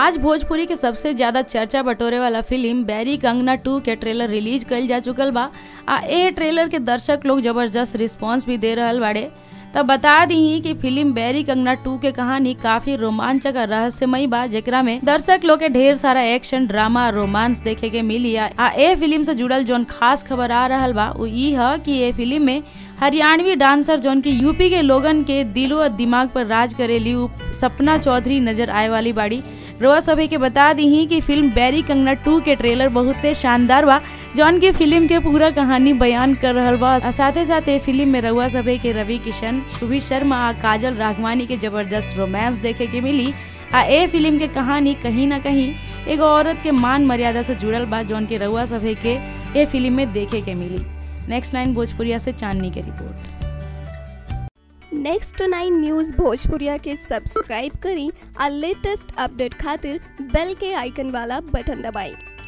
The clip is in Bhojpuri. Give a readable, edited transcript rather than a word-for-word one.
आज भोजपुरी के सबसे ज्यादा चर्चा बटोरे वाला फिल्म बैरी कंगना 2 के ट्रेलर रिलीज कइल जा चुकल बा। ए ट्रेलर के दर्शक लोग जबरदस्त रिस्पांस भी दे रहल बाड़े। तब बता दी कि फिल्म बैरी कंगना 2 के कहानी काफी रोमांचक और रहस्यमयी बा, जेकरा में दर्शक लोग के ढेर सारा एक्शन, ड्रामा, रोमांस देखे के मिली। ए फिल्म से जुड़ल जोन खास खबर आ रहल बा उ ई है कि ये फिल्म में हरियाणवी डांसर जोन की यूपी के लोगन के दिलो और दिमाग पर राज करेली सपना चौधरी नजर आए वाली बाड़ी। रउआ सभी के बता दी कि फिल्म बैरी कंगना 2 के ट्रेलर बहुते शानदार बा, जौन की फिल्म के पूरा कहानी बयान कर रहल बा। साथे साथ ये फिल्म में रउआ सभी के रवि किशन, शुभी शर्मा और काजल राघवानी के जबरदस्त रोमांस देखे के मिली। ए फिल्म के कहानी कहीं न कहीं एगो औरत के मान मर्यादा से जुड़ल बा, जौन के रउआ सभी के ये फिल्म में देखे के मिली। नेक्स्ट 9 भोजपुरिया से चांदनी के रिपोर्ट। नेक्स्ट 9 न्यूज़ भोजपुरिया के सब्सक्राइब करी और लेटेस्ट अपडेट खातिर बेल के आइकन वाला बटन दबाएं।